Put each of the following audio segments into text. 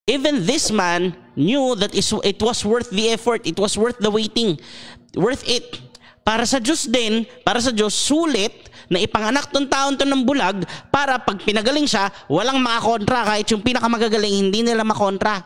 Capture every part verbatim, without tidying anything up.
Even this man knew that it was worth the effort, it was worth the waiting, worth it. Para sa Diyos din, para sa Diyos, sulit na ipanganak tong taon to ng bulag para pag pinagaling siya, walang makakontra. Kahit yung pinakamagagaling, hindi nila makontra.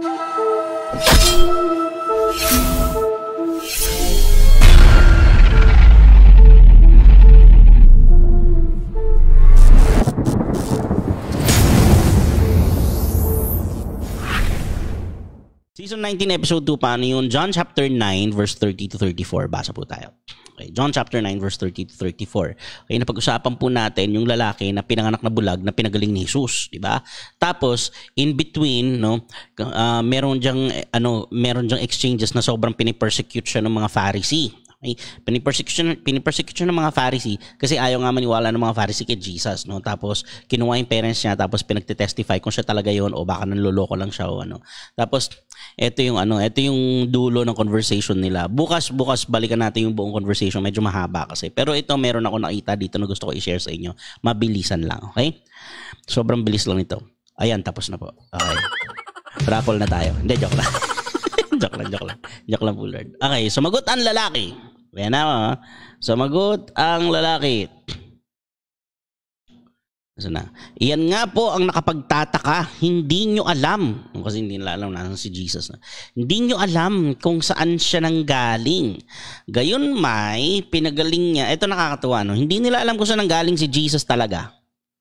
Season nineteen, episode two, paano yun? John chapter nine, verse thirty to thirty-four. Basa po tayo. Okay, John chapter nine, verse thirty to thirty-four. Okay, napag-usapan po natin yung lalaki na pinanganak na bulag na pinagaling ni Jesus, di ba? Tapos, in between, no, uh, meron diyang, ano, meron diyang exchanges na sobrang pinipersecute siya ng mga Pharisee. Okay? Pinipersecute, pinipersecute siya ng mga Pharisee kasi ayaw nga maniwala ng mga Pharisee kay Jesus, no? Tapos kinuha yung parents niya, tapos pinagte-testify kung siya talaga yon o baka nanloloko lang siya o ano. Tapos ito yung ano, ito yung dulo ng conversation nila. Bukas bukas balikan natin yung buong conversation, medyo mahaba kasi. Pero ito meron ako nakita dito na gusto ko i-share sa inyo. Mabilisan lang, okay? Sobrang bilis lang ito. Ayan, tapos na po. Okay. Raffle na tayo. Hindi, joke lang. joke lang, joke lang. Joke lang po, Lord. Okay, sumagot ang lalaki. Ayan na, ha? Sumagot ang lalaki. So na, iyan nga po ang nakapagtataka, hindi nyo alam, kasi hindi nila alam na si Jesus na, hindi nyo alam kung saan siya nanggaling. Gayon may pinagaling niya, ito nakakatuwa, no? Hindi nila alam kung saan nanggaling si Jesus talaga.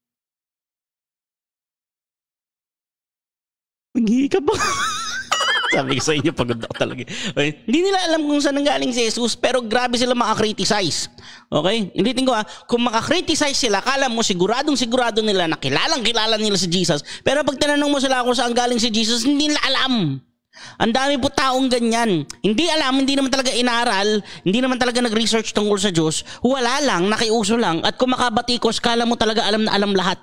Maghihi ka ba? Sabi ko sa inyo, pagod ako talaga. Okay? Hindi nila alam kung saan nanggaling si Jesus, pero grabe sila makakriticize. Okay? Hindi ko ah, kung makakriticize sila, kala mo siguradong sigurado nila na kilalang kilala nila si Jesus, pero pag tinanong mo sila kung saan galing si Jesus, hindi nila alam. Ang dami po taong ganyan. Hindi alam, hindi naman talaga inaral, hindi naman talaga nag-research tungkol sa Diyos, wala lang, nakiuso lang, at kung makabatikos, kala mo talaga alam na alam lahat.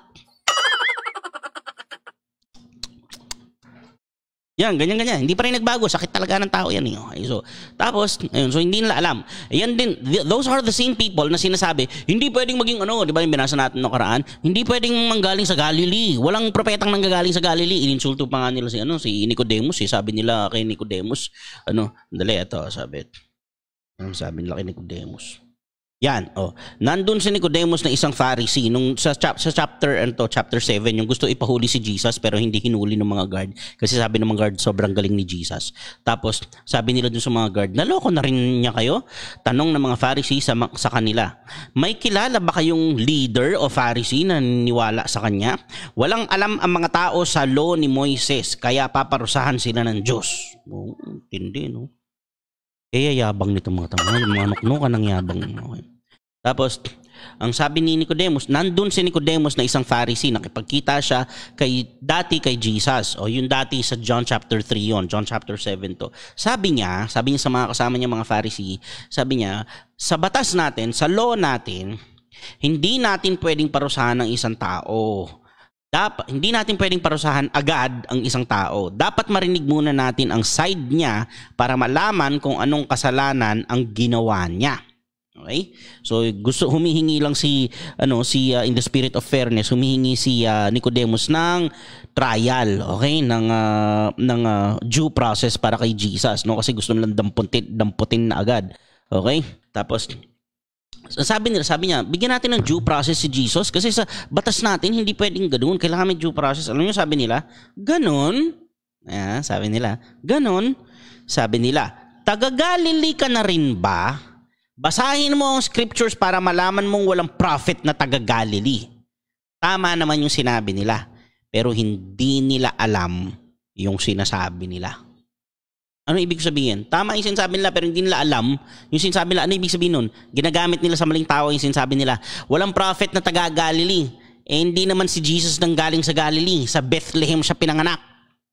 Yan, ganyan-ganyan. Hindi pa rin nagbago. Sakit talaga ng tao yan. Eh. Okay, so, tapos, ayun, so hindi nila alam. Yan din, those are the same people na sinasabi, hindi pwedeng maging ano, di ba yung binasa natin ng nakaraan, hindi pwedeng manggaling sa Galilee. Walang propetang nanggagaling sa Galilee. Ininsulto pa nga nila si, ano, si Nicodemus. Eh. Sabi nila kay Nicodemus, ano, dali, ito, sabi. Ano sabi nila kay Nicodemus? Yan, oh. Nandun si Nicodemus na isang Pharisee nung sa, chap, sa chapter ano, chapter seven, yung gusto ipahuli si Jesus pero hindi hinuli ng mga guard kasi sabi ng mga guard sobrang galing ni Jesus. Tapos sabi nila dun sa mga guard, naloko na rin niya kayo? Tanong ng mga Pharisee sa, sa kanila, may kilala ba kayong leader o Pharisee na niwala sa kanya? Walang alam ang mga tao sa law ni Moises kaya paparusahan sila ng Diyos. Oh, hindi, no? Eh, yabang nito mga tama. Yung mga nuknukan ng yabang. Okay. Tapos, ang sabi ni Nicodemus, nandun si Nicodemus na isang Pharisee, nakipagkita siya kay, dati kay Jesus. O yung dati sa John chapter three yon, John chapter seven to. Sabi niya, sabi niya sa mga kasama niya mga Pharisee, sabi niya, sa batas natin, sa law natin, hindi natin pwedeng parusahan ng isang tao. Dapat, hindi natin pwedeng parusahan agad ang isang tao. Dapat marinig muna natin ang side niya para malaman kung anong kasalanan ang ginawa niya. Okay? So gusto humihingi lang si ano si uh, in the spirit of fairness, humihingi si uh, Nicodemus ng trial, okay? Ng uh, ng uh, due process para kay Jesus, no? Kasi gusto nilang damputin, damputin na agad. Okay? Tapos sabi nila, sabi niya, bigyan natin ng due process si Jesus kasi sa batas natin hindi pwedeng ganoon, kailangan may due process. Alam niyo sabi nila, ganon. Ah, sabi nila, ganon. Sabi nila, taga-Galilee ka na rin ba? Basahin mo ang scriptures para malaman mong walang prophet na taga-Galilee. Tama naman yung sinabi nila, pero hindi nila alam yung sinasabi nila. Ano ibig sabihin? Tama yung sinasabi nila pero hindi nila alam yung sinasabi nila. Ano ibig sabihin nun? Ginagamit nila sa maling tao yung sinasabi nila. Walang prophet na taga-Galilee. Eh hindi naman si Jesus nang galing sa Galilee. Sa Bethlehem siya pinanganak.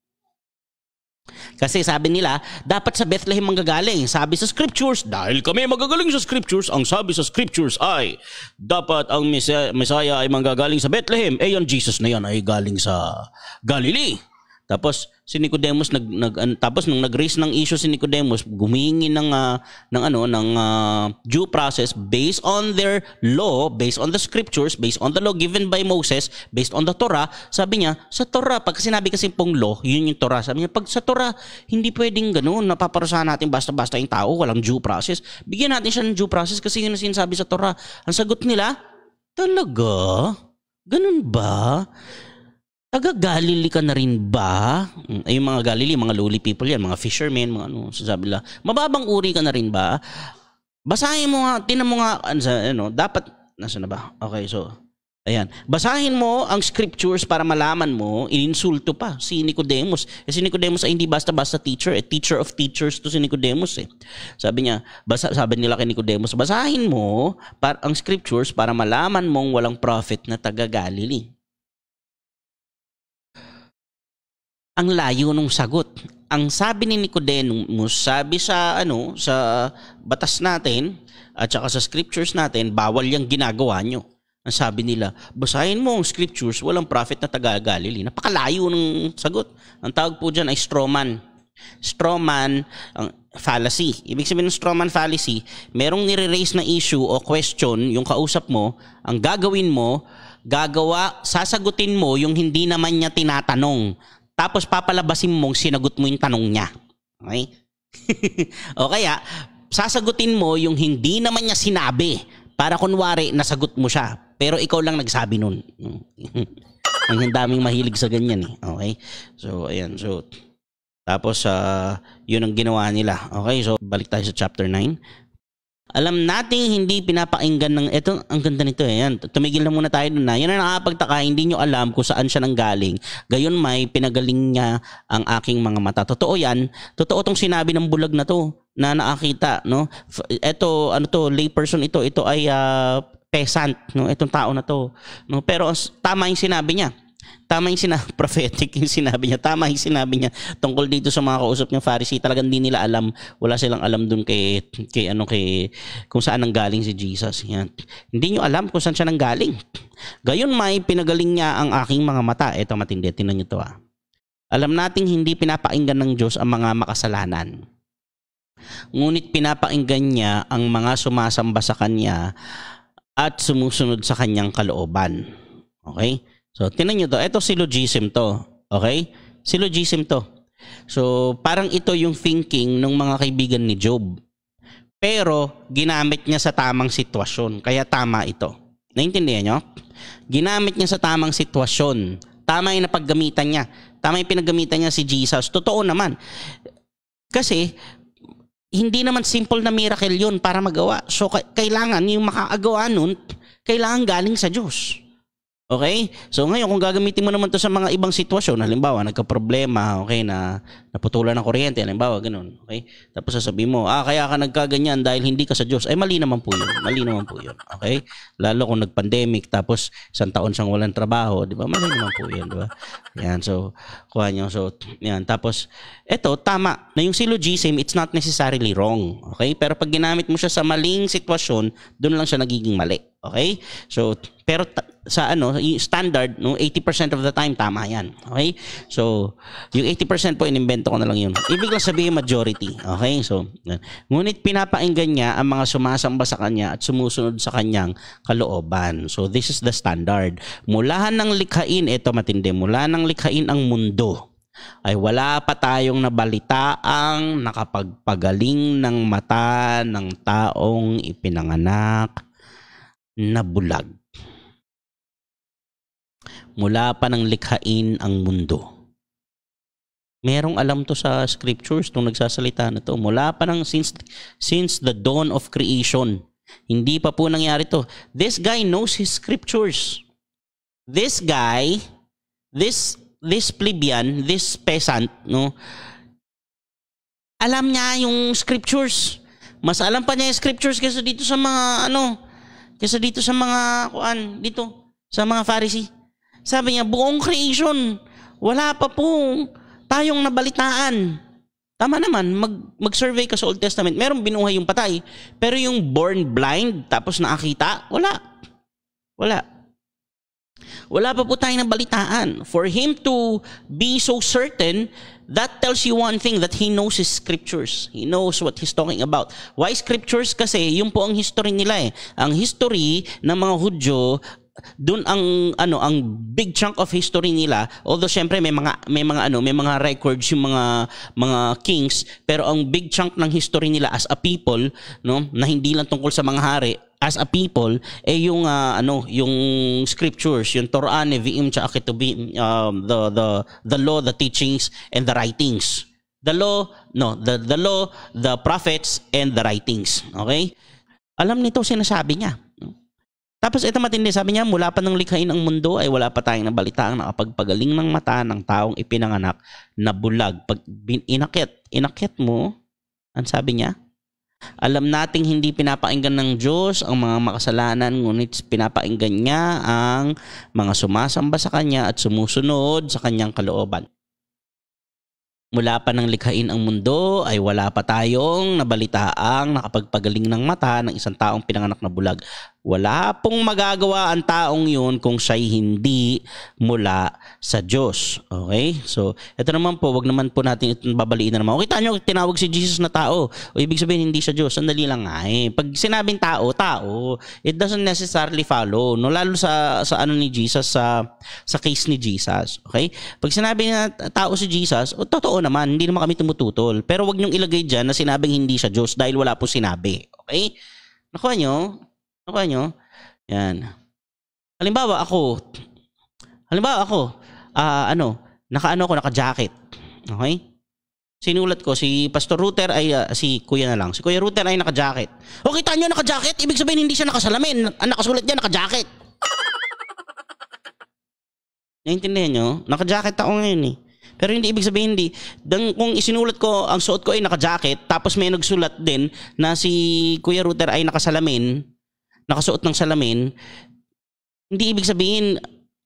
Kasi sabi nila, dapat sa Bethlehem manggagaling. Sabi sa scriptures, dahil kami magagaling sa scriptures, ang sabi sa scriptures ay, dapat ang Messiah ay manggagaling sa Bethlehem. Eh, yung Jesus na yan ay galing sa Galilee. Tapos si Nicodemus nag, nag an, tapos nung nag-raise ng issue si Nicodemus, gumingi ng uh, ng ano ng uh, due process based on their law, based on the scriptures, based on the law given by Moses, based on the Torah. Sabi niya, sa Torah, pag sinabi kasi pong law, yun yung Torah. Sabi niya, pag sa Torah, hindi pwedeng ganoon, napaparusahan natin basta-basta yung tao, walang due process. Bigyan natin siya ng due process kasi yun ang sinasabi sa Torah. Ang sagot nila, talaga? Ganun ba? Taga-Galilee ka na rin ba? Ay, yung mga Galilee, mga lowly people yan, mga fishermen, mga ano, sasabi nila, mababang uri ka na rin ba? Basahin mo nga, tinan mo nga, ano, ano dapat, nasa na ba? Okay, so, ayan. Basahin mo ang scriptures para malaman mo, ininsulto pa si Nicodemus. Eh, si Nicodemus ay hindi basta-basta teacher, eh, teacher of teachers to si Nicodemus eh. Sabi niya, basa, sabi nila kay Nicodemus, basahin mo para, ang scriptures para malaman mong walang prophet na taga-Galilee. Ang layo nung sagot. Ang sabi ni Nicodemus, sabi sa ano, sa batas natin at saka sa scriptures natin, bawal yang ginagawa nyo. Ang sabi nila, basahin mo ang scriptures, walang prophet na taga-Galilee. Napakalayo ng sagot. Ang tawag po dyan ay strawman. Strawman, ang fallacy. Ibig sabihin ng strawman fallacy, merong nire-raise na issue o question, yung kausap mo, ang gagawin mo, gagawa, sasagutin mo yung hindi naman niya tinatanong. Tapos papalabasin mong sinagot mo yung tanong niya. Okay? O kaya, sasagutin mo yung hindi naman niya sinabi para kunwari nasagot mo siya. Pero ikaw lang nagsabi nun. Ang daming mahilig sa ganyan eh. Okay? So, ayan. So, tapos, uh, yun ang ginawa nila. Okay? So, balik tayo sa chapter nine. Alam nating hindi pinapakinggan ng, eto, ang ganda nito eh. Yan, tumigil na muna tayo doon na. Yan ang nakapagtaka, hindi nyo alam kung saan siya nanggaling. Gayon may pinagaling niya ang aking mga mata. Totoo yan. Totoo tong sinabi ng bulag na to na nakakita. No? Ito, ano to, layperson ito. Ito ay uh, peasant. No? Itong tao na to. No? Pero tama yung sinabi niya. Tama yung sinabi, prophetic yung sinabi niya. Tama yung sinabi niya tungkol dito sa mga kausap niyang Pharisee. Talagang hindi nila alam. Wala silang alam dun kay, kay ano, kay, kung saan nanggaling si Jesus. Yan. Hindi niyo alam kung saan siya nanggaling. Gayon may pinagaling niya ang aking mga mata. Ito matindi. Tingnan niyo to ah. Alam nating hindi pinapakinggan ng Diyos ang mga makasalanan. Ngunit pinapakinggan niya ang mga sumasamba sa Kanya at sumusunod sa Kanyang kalooban. Okay? So, tinan nyo to. Ito syllogism to. Okay? Syllogism to. So, parang ito yung thinking ng mga kaibigan ni Job. Pero, ginamit niya sa tamang sitwasyon. Kaya tama ito. Naintindihan nyo? Ginamit niya sa tamang sitwasyon. Tama yung napaggamitan niya. Tama yung pinaggamitan niya si Jesus. Totoo naman. Kasi, hindi naman simple na miracle yun para magawa. So, kailangan yung makakagawa nun, kailangan galing sa Diyos. Okay? So ngayon, kung gagamitin mo naman to sa mga ibang sitwasyon, halimbawa, nagka-problema, okay, na naputulan ng kuryente, halimbawa, ganun. Okay? Tapos sasabihin mo, ah, kaya ka nagkaganyan dahil hindi ka sa Diyos. Ay, mali naman po yun. Mali naman po yun. Okay? Lalo kung nag-pandemic, tapos isang taon siyang walang trabaho, di ba? Mali naman po yun, di ba? Yan, so, kuha nyo. So, yan. Tapos, eto, tama, na yung syllogism, it's not necessarily wrong. Okay? Pero pag ginamit mo siya sa maling sitwasyon, doon lang siya nagiging mali. Okay? So, pero sa ano, standard, no, eighty percent of the time tama 'yan. Okay? So, yung eighty percent po inimbento ko na lang 'yun. Ibig lang sabihin majority. Okay? So, ngunit pinapakinggan niya ang mga sumasamba sa kanya at sumusunod sa kanyang kalooban. So, this is the standard. Mula ng likhain, ito matindi, mula ng likhain ang mundo, ay wala pa tayong nabalitaang nakapagpagaling ng mata ng taong ipinanganak na bulag. Mula pa ng likhain ang mundo. Merong alam to sa scriptures nung nagsasalita na to. Mula pa ng since, since the dawn of creation. Hindi pa po nangyari to. This guy knows his scriptures. This guy, this this plebeian, this peasant, no, alam niya yung scriptures. Mas alam pa niya yung scriptures kaysa dito sa mga ano, kaysa dito sa mga kuan, dito sa mga Pharisee. Sabi niya, buong creation, wala pa po tayong nabalitaan. Tama naman, mag, mag-survey ka sa Old Testament. Merong binuhay yung patay. Pero yung born blind, tapos nakakita, wala. Wala. Wala pa po tayong nabalitaan. For him to be so certain, that tells you one thing, that he knows his scriptures. He knows what he's talking about. Why scriptures? Kasi yun po ang history nila eh. Ang history ng mga Hudyo, doon ang ano ang big chunk of history nila, although syempre may mga may mga ano may mga records yung mga mga kings, pero ang big chunk ng history nila as a people, no, na hindi lang tungkol sa mga hari, as a people, eh yung uh, ano yung scriptures, yung Torah, Nevi'im, tsaka Ketubim, um, the the the law, the teachings, and the writings. The law, no, the the law, the prophets, and the writings. Okay? Alam nito sinasabi niya. Tapos ito matindi, sabi niya, mula pa ng likhain ang mundo ay wala pa tayong nabalitaang nakapagpagaling ng mata ng taong ipinanganak na bulag. Pag inakit, inakit mo, ang sabi niya, alam nating hindi pinapakinggan ng Diyos ang mga makasalanan, ngunit pinapakinggan niya ang mga sumasamba sa Kanya at sumusunod sa Kanyang kalooban. Mula pa ng likhain ang mundo ay wala pa tayong nabalitaang nakapagpagaling ng mata ng isang taong pinanganak na bulag. Wala pong magagawa ang taong yun kung siya'y hindi mula sa Diyos. Okay? So, ito naman po, wag naman po natin itong babaliin na naman. O, kita nyo, tinawag si Jesus na tao. O, ibig sabihin, hindi siya Diyos. Sandali lang nga eh. Pag sinabing tao, tao, it doesn't necessarily follow. No? Lalo sa, sa ano ni Jesus, sa, sa case ni Jesus. Okay? Pag sinabi na tao si Jesus, o, totoo naman, hindi naman kami tumututol. Pero wag niyong ilagay dyan na sinabing hindi siya Diyos dahil wala po sinabi. Okay? Nakuha nyo? Nakuha nyo? Yan. Halimbawa ako, halimbawa ako, uh, ano, naka-ano ako, naka-jacket. Okay? Sinulat ko, si Pastor Router ay, uh, si Kuya na lang. Si Kuya Router ay naka-jacket. O, kita nyo naka-jacket? Ibig sabihin hindi siya nakasalamin. Ang nakasulat niya, naka-jacket. Naintindihan nyo? Naka-jacket ako ngayon eh. Pero hindi ibig sabihin hindi. Dang, kung isinulat ko, ang suot ko ay naka-jacket, tapos may nagsulat din na si Kuya Router ay nakasalamin, nakasuot ng salamin, hindi ibig sabihin,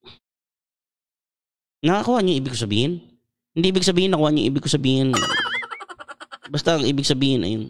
nakakuha niyo ibig sabihin? Hindi ibig sabihin, nakuha niyo ibig sabihin. Basta ang ibig sabihin, ayun.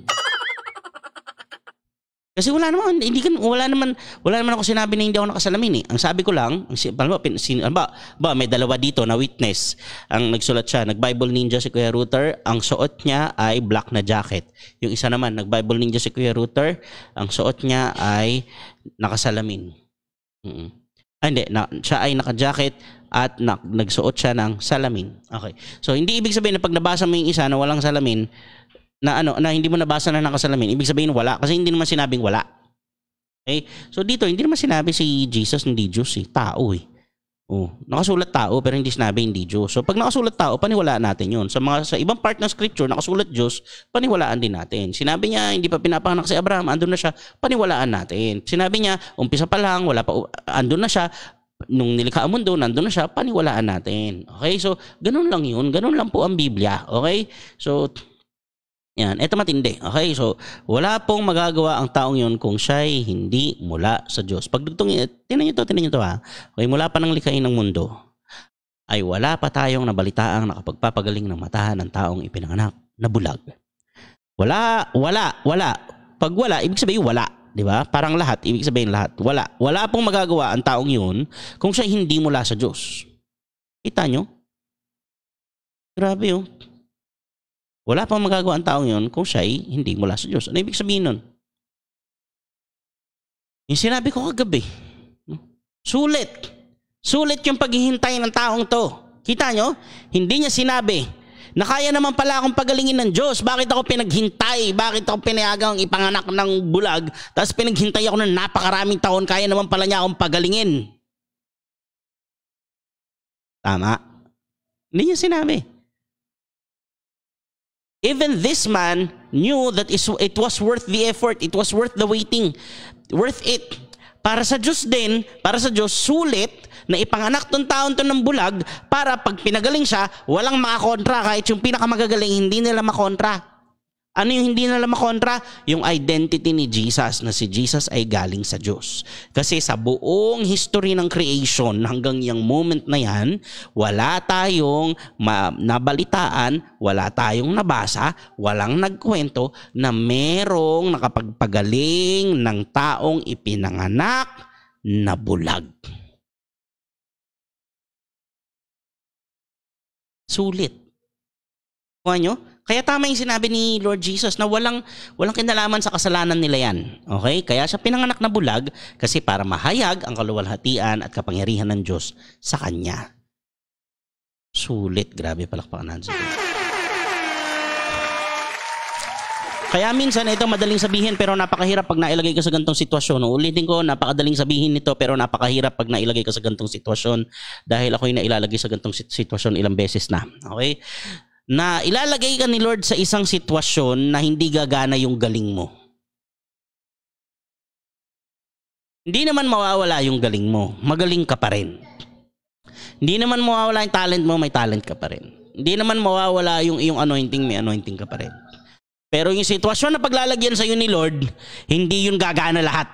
Kasi wala naman, hindi kan wala naman, wala naman ako sinabi na hindi ako nakasalamin eh. Ang sabi ko lang, ang ba, ba, ba may dalawa dito na witness. Ang nagsulat siya, nag-Bible Ninja si Kuya Router, ang suot niya ay black na jacket. Yung isa naman, nag-Bible Ninja si Kuya Router, ang suot niya ay nakasalamin. Mm-hmm. Ah, hindi, na, siya ay naka-jacket at na, nagsuot siya ng salamin. Okay. So hindi ibig sabihin na pag nabasa mo yung isa na walang salamin, na ano na hindi mo nabasa na nakasalamin, ibig sabihin wala kasi hindi naman sinabing wala. Okay? So dito hindi naman sinabi si Jesus hindi Diyos eh, tao eh. Oh, nakasulat tao pero hindi sinabi hindi Diyos. So pag nakasulat tao, paniwalaan natin 'yon. Sa mga sa ibang part ng scripture nakasulat Diyos, paniwalaan din natin. Sinabi niya hindi pa pinapanganak si Abraham, andun na siya, paniwalaan natin. Sinabi niya umpisa pa lang, wala pa andun na siya, nung nilikha ang mundo, nandun na siya, paniwalaan natin. Okay? So ganun lang 'yun, ganun lang po ang Biblia. Okay? So yan, eto matindi. Okay, so wala pong magagawa ang taong yun kung siya'y hindi mula sa Diyos. Pagdugtong, tinan nyo to, tinan nyo to ha. Okay, mula pa ng likhain ng mundo, ay wala pa tayong nabalitaang nakapagpapagaling ng mata ng taong ipinanganak na bulag. Wala, wala, wala. Pag wala, ibig sabihin wala. Di ba? Parang lahat, ibig sabihin lahat. Wala. Wala pong magagawa ang taong yun kung siya hindi mula sa Diyos. Kita nyo? Grabe yun. Wala pang magagawa ang taong yun kung siya'y hindi mula sa Diyos. Ano ibig sabihin nun? Yung sinabi ko kagabi, sulit. Sulit yung paghihintay ng taong to. Kita nyo? Hindi niya sinabi na kaya naman pala akong pagalingin ng Diyos. Bakit ako pinaghintay? Bakit ako pinayagang ipanganak ng bulag? Tapos pinaghintay ako ng napakaraming taon. Kaya naman pala niya akong pagalingin. Tama? Hindi niya sinabi. Even this man knew that it was worth the effort. It was worth the waiting. Worth it. Para sa Diyos din, para sa Diyos, sulit na ipanganak tong taon to ng bulag para pag pinagaling siya, walang makakontra. Kahit yung pinakamagagaling, hindi nila makontra. Ano yung hindi nila makontra? Yung identity ni Jesus, na si Jesus ay galing sa Diyos. Kasi sa buong history ng creation, hanggang yung moment na yan, wala tayong nabalitaan, wala tayong nabasa, walang nagkwento na merong nakapagpagaling ng taong ipinanganak na bulag. Sulit. Kuha nyo? Kaya tama yung sinabi ni Lord Jesus na walang, walang kinalaman sa kasalanan nila yan. Okay? Kaya siya pinanganak na bulag kasi para mahayag ang kaluwalhatian at kapangyarihan ng Diyos sa Kanya. Sulit. Grabe, palakpakan natin. Kaya minsan ito madaling sabihin pero napakahirap pag nailagay ka sa gantong sitwasyon. Ulitin ko, napakadaling sabihin nito pero napakahirap pag nailagay ka sa gantong sitwasyon dahil ako'y nailalagay sa gantong sitwasyon ilang beses na. Okay? Na ilalagay ka ni Lord sa isang sitwasyon na hindi gagana yung galing mo. Hindi naman mawawala yung galing mo. Magaling ka pa rin. Hindi naman mawawala yung talent mo, may talent ka pa rin. Hindi naman mawawala yung iyong anointing, may anointing ka pa rin. Pero yung sitwasyon na paglalagyan sa iyo ni Lord, hindi yun gagana lahat.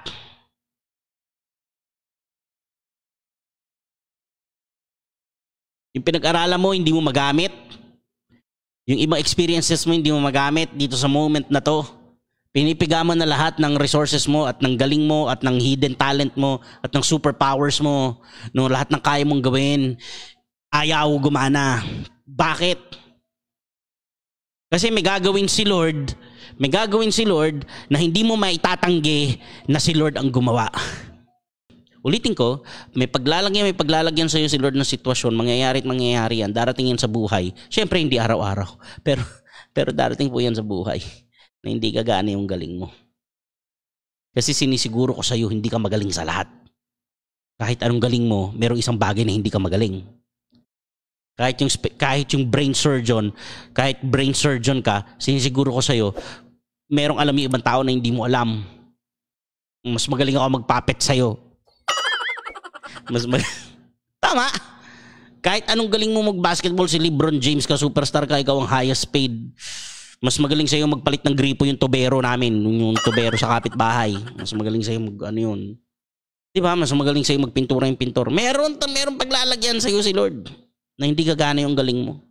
Yung pinag-aralan mo, hindi mo magamit. Yung ibang experiences mo, hindi mo magamit dito sa moment na to. Pinipiga mo na lahat ng resources mo at ng galing mo at ng hidden talent mo at ng superpowers mo. No, lahat ng kaya mong gawin, ayaw gumana. Bakit? Kasi may gagawin si Lord, may gagawin si Lord na hindi mo maitatanggi na si Lord ang gumawa. Ulitin ko, may paglalagyan, may paglalagyan sa iyo si Lord ng sitwasyon, mangyayari at mangyayari yan, darating yan sa buhay. Siyempre, hindi araw-araw, pero, pero darating po yan sa buhay na hindi gagana yung galing mo. Kasi sinisiguro ko sa iyo, hindi ka magaling sa lahat. Kahit anong galing mo, merong isang bagay na hindi ka magaling. Kahit yung, kahit yung brain surgeon, kahit brain surgeon ka, sinisiguro ko sa iyo, merong alam yung ibang tao na hindi mo alam. Mas magaling ako magpapet sa iyo. Mas mag... Tama. Kahit anong galing mo mag-basketball, si LeBron James ka, superstar ka, ikaw ang highest paid. Mas magaling sa'yo magpalit ng gripo yung tubero namin, yung tubero sa kapitbahay. Mas magaling sa'yo mag ano yun. Diba? Mas magaling sa'yo magpintura yung pintor. Meron, meron paglalagyan sa'yo si Lord na hindi gagana yung galing mo.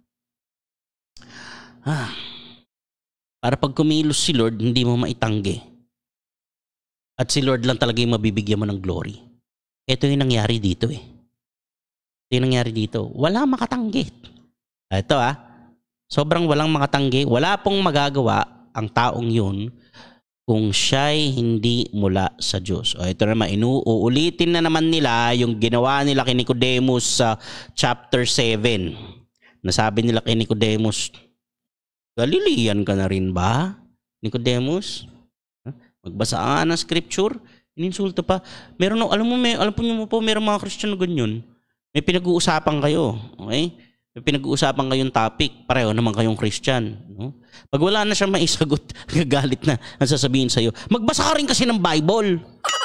Ah. Para pag kumilos si Lord, hindi mo maitanggi. At si Lord lang talaga yung mabibigyan mo ng glory. Ito yung nangyari dito eh. Ito yung nangyari dito. Wala makatanggi. Ito ah. Sobrang walang makatanggi. Wala pong magagawa ang taong yun kung siya'y hindi mula sa Diyos. O ito naman, inuulitin na naman nila yung ginawa nila kay Nicodemus sa chapter seven. Nasabi nila kay Nicodemus, Galilean ka na rin ba, Nicodemus? Magbasa ka ng scripture? Ininsulto pa. Meron, alam mo, may, alam po niyo po, meron mga Christian na ganyan. May pinag-uusapan kayo. Okay? May pinag-uusapan kayong topic. Pareho naman kayong Christian. No? Pag wala na siya maisagot, gagalit na. Ang sasabihin sa'yo, magbasa ka rin kasi ng Bible.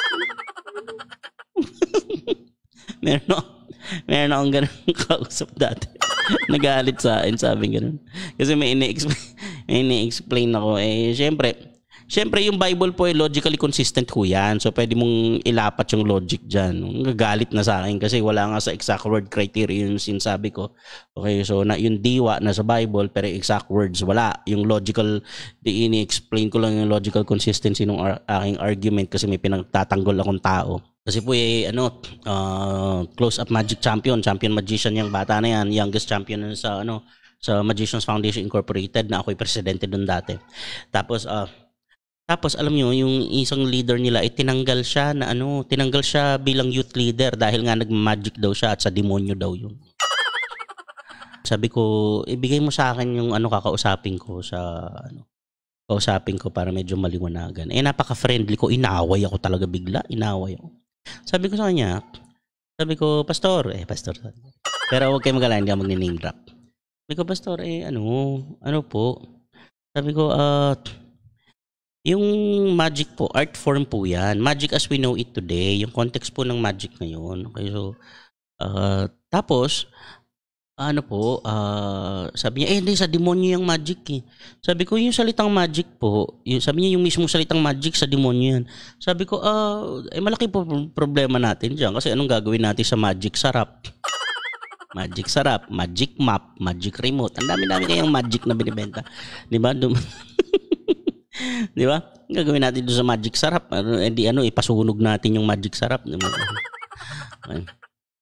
meron ako, meron akong ganun kausap dati. Nagalit sa akin, sabi ganun. Kasi may ini-explain, may ini-explain ako. Eh, syempre, Siyempre, yung Bible po ay logically consistent ho yan. So, pwede mong ilapat yung logic dyan. Nagagalit na sa akin kasi wala nga sa exact word criteria yung sinasabi ko. Okay, so na, yung diwa na sa Bible, pero exact words wala. Yung logical, di ini-explain ko lang yung logical consistency ng ar- aking argument kasi may pinagtatanggol akong tao. Kasi po eh, ano, uh, close-up magic champion, champion magician yung bata na yan, youngest champion sa, ano, sa Magicians Foundation Incorporated na ako'y presidente doon dati. Tapos, uh, Tapos alam nyo, yung isang leader nila, eh, tinanggal siya na ano, tinanggal siya bilang youth leader dahil nga nag-magic daw siya at sa demonyo daw yun. Sabi ko, ibigay mo sa akin yung ano kakausapin ko sa ano, kausapin ko para medyo maliwanagan. Eh napaka-friendly ko, inaway ako talaga bigla, inaway ako. Sabi ko sa kanya, sabi ko, pastor, eh pastor. Pero huwag kayo mag-alala, hindi ako mag-name drop. Sabi ko, pastor, eh ano, ano po? Sabi ko, ah, uh, yung magic po, art form po yan. Magic as we know it today. Yung context po ng magic ngayon. Okay, so, uh, tapos, ano po, uh, sabi niya, eh, hindi, sa demonyo yung magic eh. Sabi ko, yung salitang magic po, yung, sabi niya, yung mismong salitang magic sa demonyo yan. Sabi ko, uh, eh, malaki po problema natin dyan. Kasi anong gagawin natin sa magic sarap? Magic sarap, magic map, magic remote. Ang dami-dami kayang magic na binibenta. Di ba? Dum- Di ba? Gagawin natin doon sa magic sarap. Ano, hindi ano, ipasunog natin yung magic sarap.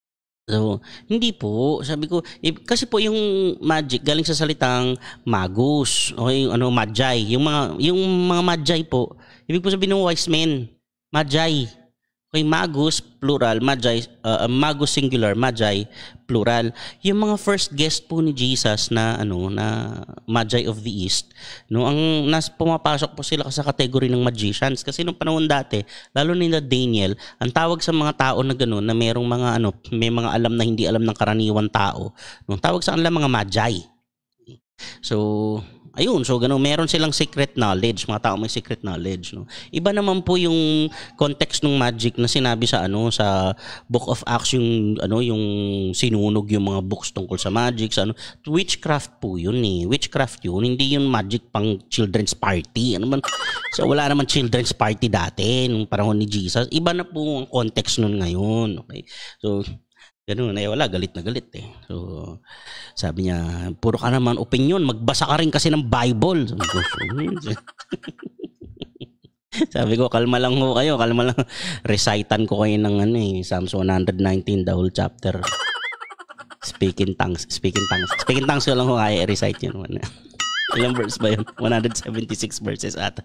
So, hindi po. Sabi ko, eh, kasi po yung magic galing sa salitang magus o yung ano, magi. Yung mga, yung mga magi po, ibig po sabihin ng wise men. Magi. Okay, magus, plural, magi, uh, magus singular, magi, plural. Yung mga first guest po ni Jesus na ano na magi of the east, no, ang nas pumapasok po sila sa category ng magicians kasi nung panahon dati, lalo nila Daniel, ang tawag sa mga tao na gano'n na merong mga ano, may mga alam na hindi alam ng karaniwan tao, no, tawag sa kanila mga magi. So, ayun, so ganun, meron silang secret knowledge, mga tao may secret knowledge, no. Iba naman po yung context ng magic na sinabi sa ano sa Book of Acts, yung ano yung sinunog yung mga books tungkol sa magic, sa ano, witchcraft po yun eh. Witchcraft yun, hindi yung magic pang children's party. Ano man, so wala naman children's party dati nung panahon ni Jesus. Iba na po ang context nun ngayon, okay? So ganun, eh wala, galit na galit eh. So, sabi niya, puro ka naman opinion, magbasa ka rin kasi ng Bible. Sabi ko, sabi ko kalma lang ho kayo, kalma lang. Recitan ko kayo ng ano eh, Psalms one nineteen, the whole chapter. Speaking tongues, speaking tongues. Speaking tongues ko lang ho kaya i-recite yun. Ilang verse ba yun? one seventy-six verses ata.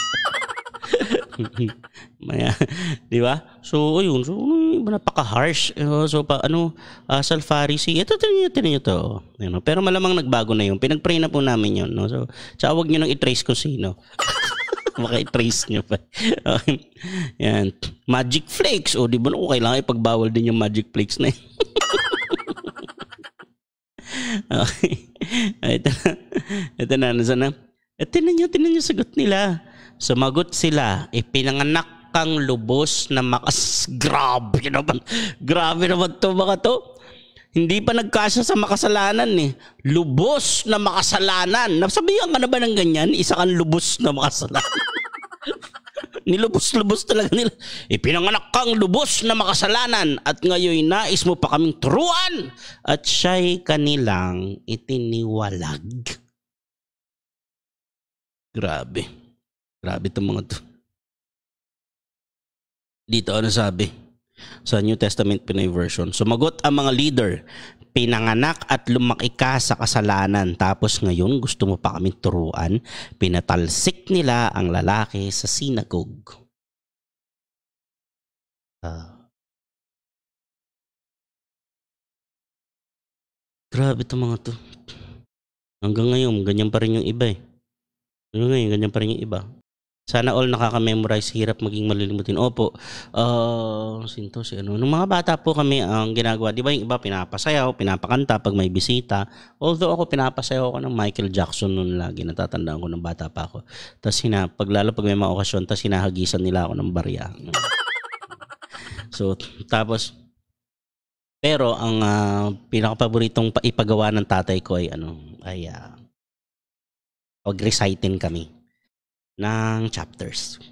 Maya, di ba? So, ayun, so napaka-harsh. Uh, so pa ano, uh, sa Pharisee, ito tinan niyo to. You know, pero malamang nagbago na 'yun. Pinag-pray na po namin 'yon, no. So, tsaka wag niyo nang i-trace kung sino. Baka i-trace niyo pa. Okay. Yan, Magic Flakes. O, di ba no, kailangan ipagbawal din yung Magic Flakes na 'yan. Okay. Ito na. Ito na, nasa na. Ito na niyo, tinan niyo sagot nila. Sumagot sila, ipinanganak kang lubos na makas... Grabe naman. Grabe naman to mga to. Hindi pa nagkasya sa makasalanan eh. Lubos na makasalanan. Nasabihan ka na ba ng ganyan? Isa kang lubos na makasalanan. Nilubos-lubos talaga nila. Ipinanganak kang lubos na makasalanan at ngayon nais mo pa kaming turuan. At siya'y kanilang itiniwalag. Grabe. Grabe itong mga to. Dito ano sabi? Sa New Testament Pinoy version. Sumagot ang mga leader, pinanganak at lumaki ka sa kasalanan. Tapos ngayon gusto mo pa kaming turuan. Pinatalsik nila ang lalaki sa synagogue. Uh, grabe itong mga to. Hanggang ngayon, ganyan pa rin yung iba eh. Hanggang ngayon, ganyan pa rin yung iba. Sana all nakaka-memorize, hirap maging malilimutin. Opo, uh, sinto si ano. Nung mga bata po kami ang ginagawa, di ba yung iba pinapasayaw, pinapakanta pag may bisita. Although ako pinapasayaw ako ng Michael Jackson noon lagi, natatandaan ko ng bata pa ako. Tapos hina, paglalo pag may mga okasyon, tapos hinahagisan nila ako ng barya. So, tapos, pero ang uh, pinaka-paboritong ipagawa ng tatay ko ay ano, ay uh, pag-recitin kami ng chapters.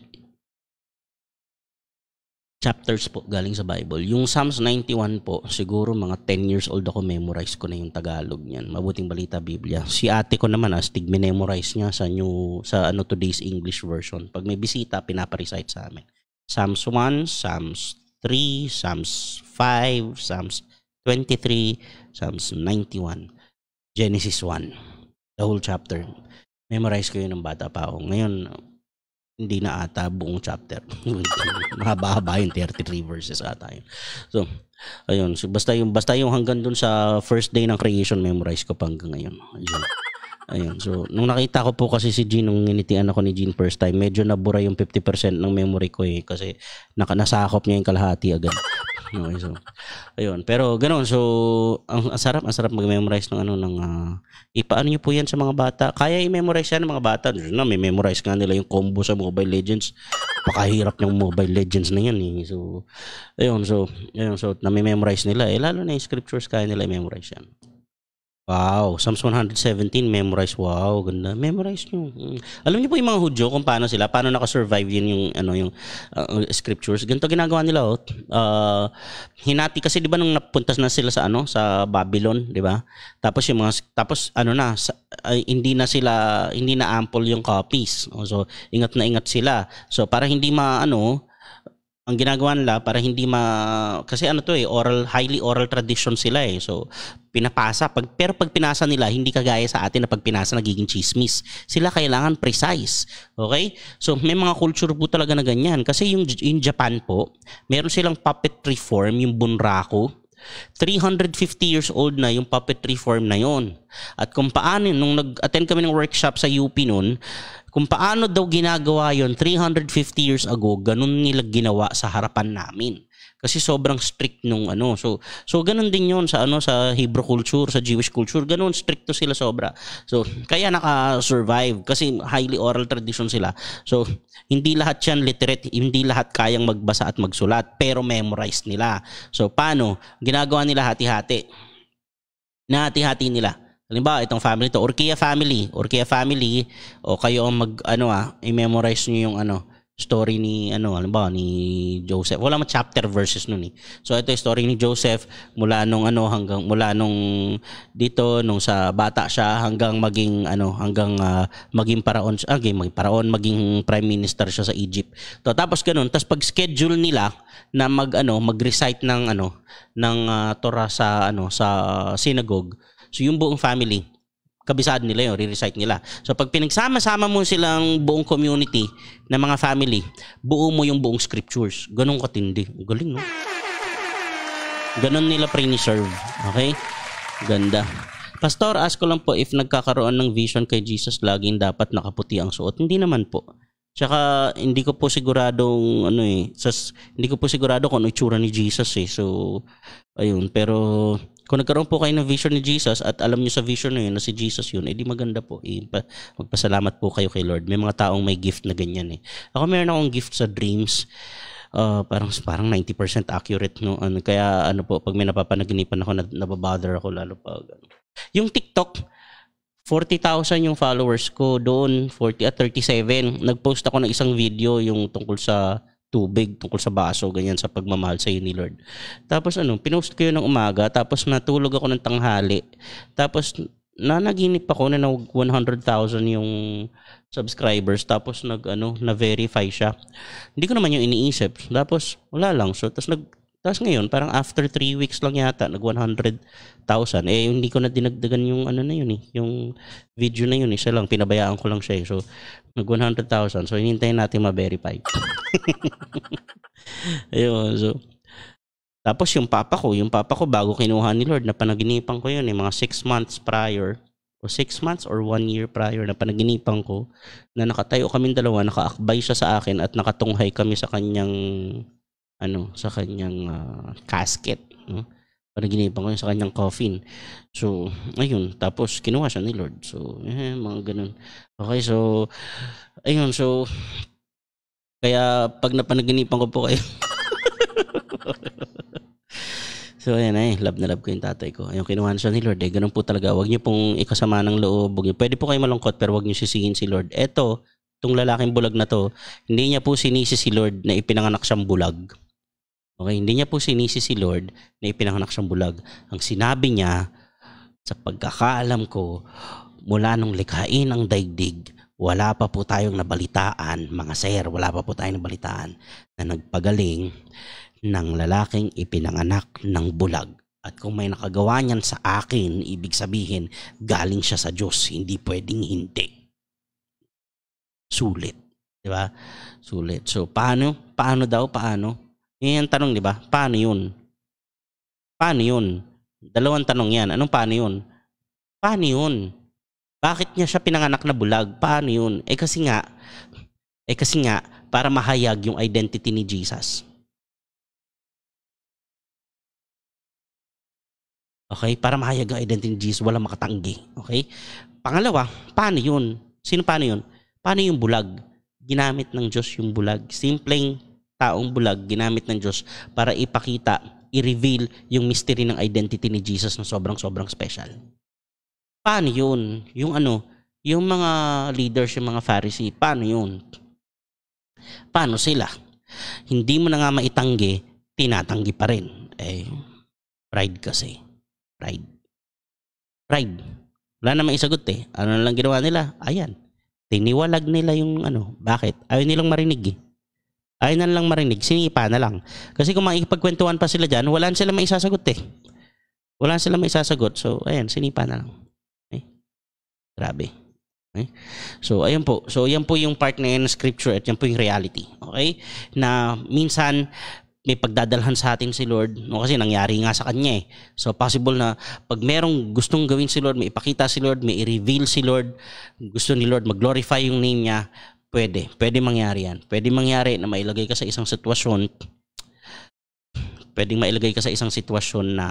Chapters po galing sa Bible. Yung Psalms ninety-one po, siguro mga ten years old ako, memorize ko na yung Tagalog niyan. Mabuting Balita Biblia. Si ate ko naman, astig, memorize niya sa new, sa ano today's English version. Pag may bisita, pinapa-recite sa amin. Psalms one, Psalms three, Psalms five, Psalms twenty-three, Psalms ninety-one, Genesis one. The whole chapter. Memorize ko yun ng bata pa ako. Ngayon, hindi na ata buong chapter. Mahaba-haba yung thirty-three verses ata yun. So, ayun. So, basta yung, basta yung hanggang dun sa first day ng creation, memorize ko pa hanggang ngayon. Ayun. Ayun. So, nung nakita ko po kasi si Jean, nung nginitian ako ni Jean first time, medyo nabura yung fifty percent ng memory ko eh. Kasi nakanasakop niya yung kalahati agad. Okay, so, ayun. Pero ganoon, so ang, ang sarap, ang sarap mag-memorize ng ano ng uh, ipaano niyo po 'yan sa mga bata. Kaya i-memorize yan ng mga bata. No, may memorize nga nila yung combo sa Mobile Legends. Pakahirap ng Mobile Legends na 'yan eh. So, ayun, so, ayun, so na-memorize nila eh, lalo na yung scriptures kaya nila i-memorize yan. Wow, Psalms one seventeen, memorize. Wow, ganda. Memorize nyo. Mm. Alam niyo po yung mga Hudyo kung paano sila, paano naka-survive yun yung, ano, yung uh, scriptures. Ganito ginagawa nila. Oh. Uh, hinati kasi, di ba, nung napuntas na sila sa, ano, sa Babylon, di ba? Tapos yung mga, tapos, ano na, sa, uh, hindi na sila, hindi na ample yung copies. Oh, so, ingat na ingat sila. So, para hindi ma, ano, ang ginagawa nila para hindi ma kasi ano to eh oral highly oral tradition sila eh. So pinapasa pag pero pag pinasa nila hindi kagaya sa atin na pag pinasa nagiging chismis. Sila kailangan precise. Okay? So may mga culture po talaga na ganyan kasi yung in Japan po, meron silang puppetry form, yung bunraku. three hundred fifty years old na yung puppetry form na yon. At kung paano, nung nag-attend kami ng workshop sa U P noon, kung paano daw ginagawa yon three hundred fifty years ago, ganun nila ginawa sa harapan namin. Kasi sobrang strict nung ano. So so ganun din yon sa ano sa Hebrew culture, sa Jewish culture, ganun stricto sila sobra. So kaya naka-survive kasi highly oral tradition sila. So hindi lahat yan literate, hindi lahat kayang magbasa at magsulat, pero memorize nila. So paano? Ginagawa nila hati-hati. Nahati-hati nila. Halimbawa, itong family to, Urquía family, Urquía family, o kayo ang mag, ano ah, i-memorize nyo yung ano, story ni, ano, halimbawa, ni Joseph. Wala mo chapter verses nun eh. So, ito yung story ni Joseph, mula nung, ano, hanggang, mula nung, dito, nung sa bata siya, hanggang maging, ano, hanggang uh, maging paraon, ah, maging paraon, maging prime minister siya sa Egypt. So, tapos ganun, tapos pag schedule nila, na mag, ano, mag-recite ng, ano, ng uh, Torah sa, ano, sa uh, synagogue. So yung buong family, kabisado nila yun, re-recite nila. So pag pinagsama-sama mo silang buong community na mga family, buo mo yung buong scriptures. Ganun katindi. Galing, no? Ganun nila pre-serve. Okay? Ganda. Pastor, ask ko lang po if nagkakaroon ng vision kay Jesus, laging dapat nakaputi ang suot. Hindi naman po. Tsaka hindi ko po siguradong ano eh, sas, hindi ko po sigurado kung ano itsura ni Jesus eh. So ayun, pero kung nagkaroon po kayo ng vision ni Jesus at alam niyo sa vision na yun na si Jesus yun, edi maganda po. Eh, magpasalamat po kayo kay Lord. May mga taong may gift na ganyan eh. Ako meron akong gift sa dreams. Uh, parang parang ninety percent accurate no. Ano, kaya ano po, pag may napapanaginipan ako, nababother ako lalo pag ano. Yung TikTok, forty thousand yung followers ko doon, forty at thirty-seven. Nag-post ako ng isang video yung tungkol sa tubig, tungkol sa baso, ganyan sa pagmamahal sa iyo ni Lord. Tapos ano, pinost ko yun ng umaga, tapos natulog ako ng tanghali. Tapos nanaginip ako na na one hundred thousand yung subscribers, tapos nag ano, na-verify siya. Hindi ko naman yung iniisip. Tapos wala lang. So tapos nag tapos ngayon, parang after three weeks lang yata, nag one hundred thousand. Eh, hindi ko na dinagdagan yung ano na yun eh. Yung video na yun. Isa lang, pinabayaan ko lang siya eh. So, nag one hundred thousand. So, hinintayin natin ma-verify. Ayun, so. Tapos yung papa ko, yung papa ko bago kinuha ni Lord, na panaginipan ko yun eh. Mga six months prior. O six months or one year prior na panaginipan ko, na nakatayo kaming dalawa, nakaakbay siya sa akin at nakatunghay kami sa kanyang ano, sa kanyang uh, casket, no? Panaginipan ko yun sa kanyang coffin. So, ayun, tapos kinuha siya ni Lord. So, eh, mga ganun. Okay, so, ayun, so, kaya pag napanaginipan ko po kayo, so, ayan eh, love na love ko yung tatay ko. Ayun, kinuha siya ni Lord. Eh, ganun po talaga. Huwag niyo pong ikasama ng loob. Huwag niyo, pwede po kayo malungkot, pero huwag niyo sisihin si Lord. Eto, itong lalaking bulag na to, hindi niya po sinisi si Lord na ipinanganak siyang bulag. Okay, hindi niya po sinisi si Lord na ipinanganak siyang bulag. Ang sinabi niya, sa pagkakaalam ko, mula nung likhain ang daigdig, wala pa po tayong nabalitaan, mga sir, wala pa po tayong nabalitaan na nagpagaling ng lalaking ipinanganak ng bulag. At kung may nakagawa niyan sa akin, ibig sabihin, galing siya sa Diyos, hindi pwedeng hindi. Sulit. Di ba? Sulit. So, paano? Paano daw? Paano? Yan ang tanong, di ba? Paano yun? Paano yun? Dalawang tanong yan. Anong paano yun? Paano yun? Bakit niya siya pinanganak na bulag? Paano yun? Eh kasi nga, eh kasi nga, para mahayag yung identity ni Jesus. Okay? Para mahayag ang identity ni Jesus, walang makatanggi. Okay? Pangalawa, paano yun? Sino paano yun? Paano yung bulag? Ginamit ng Diyos yung bulag. Simpleng taong bulag, ginamit ng Diyos para ipakita, i-reveal yung mystery ng identity ni Jesus na sobrang-sobrang special. Paano yun? Yung ano, yung mga leaders, yung mga Pharisee, paano yun? Paano sila? Hindi mo na nga maitanggi, tinatanggi pa rin. Eh, pride kasi. Pride. Pride. Wala namang isagot eh. Ano lang ginawa nila? Ayan. Tiniwalag nila yung ano. Bakit? Ayaw nilang marinig eh. Ayaw na lang marinig, sinipa na lang. Kasi kung makikipagkwentuhan pa sila dyan, wala sila may isasagot eh. Wala sila may isasagot. So, ayan, sinipa na lang. Okay? Grabe. Okay? So, ayan po. So, yan po yung part na yan ng scripture at yan po yung reality. Okay? Na minsan, may pagdadalhan sa atin si Lord. No? Kasi nangyari nga sa kanya eh. So, possible na pag merong gustong gawin si Lord, may ipakita si Lord, may i-reveal si Lord, gusto ni Lord mag-glorify yung name niya, pwede. Pwede mangyari yan. Pwede mangyari na mailagay ka sa isang sitwasyon, pwedeng mailagay ka sa isang sitwasyon na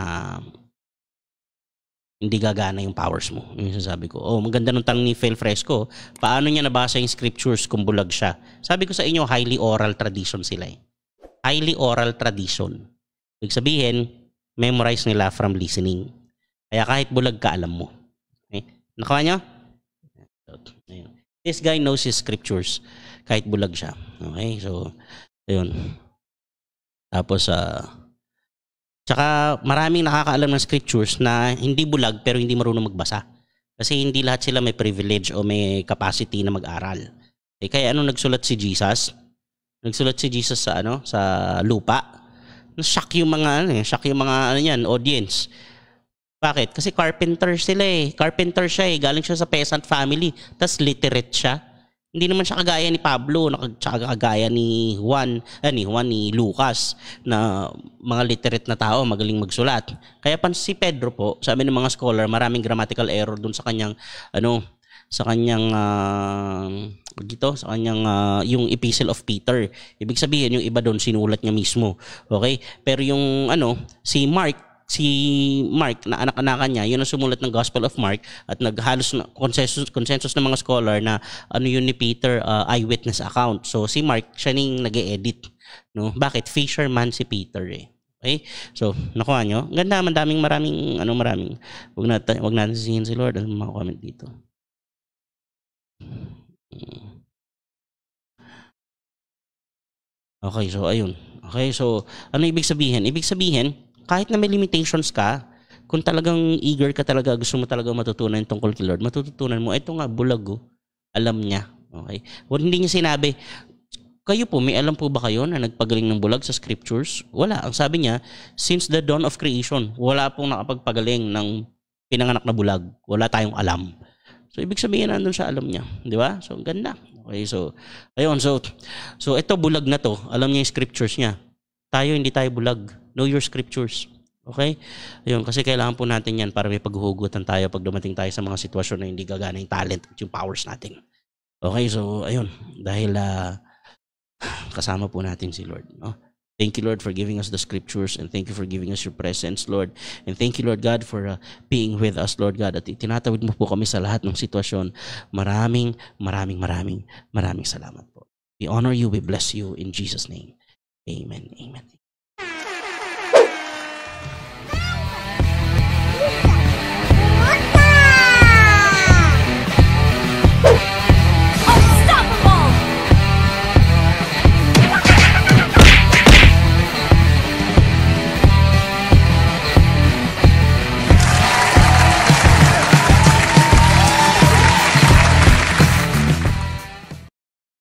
hindi gagana yung powers mo. Yung sasabi ko, oh, maganda nung tanong ni Phil Fresco, paano niya nabasa yung scriptures kung bulag siya? Sabi ko sa inyo, highly oral tradition sila eh. Highly oral tradition. Ibig sabihin, memorize nila from listening. Kaya kahit bulag ka, alam mo. Okay? Nakuha niyo? Ayun. This guy knows his scriptures kahit bulag siya. Okay? So, ayun. Tapos, ah, uh, tsaka maraming nakakaalam ng scriptures na hindi bulag pero hindi marunong magbasa. Kasi hindi lahat sila may privilege o may capacity na mag-aral. Eh, kaya ano nagsulat si Jesus? Nagsulat si Jesus sa ano, sa lupa. Shock yung mga ano, shock yung mga ano yan, audience. Bakit? Kasi carpenter sila eh. Carpenter siya eh. Galing siya sa peasant family. Tapos literate siya. Hindi naman siya kagaya ni Pablo, tsaka kagaya ni Juan, eh, ni Juan, ni Lucas, na mga literate na tao, magaling magsulat. Kaya pan si Pedro po, sabi ng mga scholar, maraming grammatical error dun sa kanyang, ano, sa kanyang, uh, dito, sa kanyang, uh, yung Epistle of Peter. Ibig sabihin, yung iba doon, sinulat niya mismo. Okay? Pero yung, ano, si Mark, si Mark na anak-anakan niya, yun ang sumulat ng Gospel of Mark at naghalos na consensus, consensus ng mga scholar na ano yun ni Peter, uh, eyewitness account. So si Mark, siya ning nag-e-edit. No? Bakit? Fisherman si Peter eh. Okay? So, nakuha nyo? Ganda, madaming maraming, ano maraming. Huwag natin, huwag natin sisihin si Lord. Ano mga comment dito? Okay, so ayun. Okay, so ano ibig sabihin? Ibig sabihin, kahit na may limitations ka, kung talagang eager ka talaga, gusto mo talaga matutunan tungkol kay Lord, matututunan mo. Ito nga, bulag oh. Alam niya. Okay? Well, hindi niya sinabi, kayo po, may alam po ba kayo na nagpagaling ng bulag sa scriptures? Wala. Ang sabi niya, since the dawn of creation, wala pong nakapagpagaling ng pinanganak na bulag. Wala tayong alam. So, ibig sabihin nandun sa alam niya. Di ba? So, ganda. Okay, so, ayun. So, so ito, bulag na to. Alam niya yung scriptures niya. Tayo, hindi tayo bulag. Know your scriptures. Okay? Ayun, kasi kailangan po natin yan para may paghuhugutan tayo pag dumating tayo sa mga sitwasyon na hindi gagana yung talent at yung powers natin. Okay, so, ayun. Dahil uh, kasama po natin si Lord. No? Thank you, Lord, for giving us the scriptures and thank you for giving us your presence, Lord. And thank you, Lord God, for uh, being with us, Lord God. At itinatawid mo po kami sa lahat ng sitwasyon. Maraming, maraming, maraming, maraming salamat po. We honor you, we bless you in Jesus' name. Amen. Amen.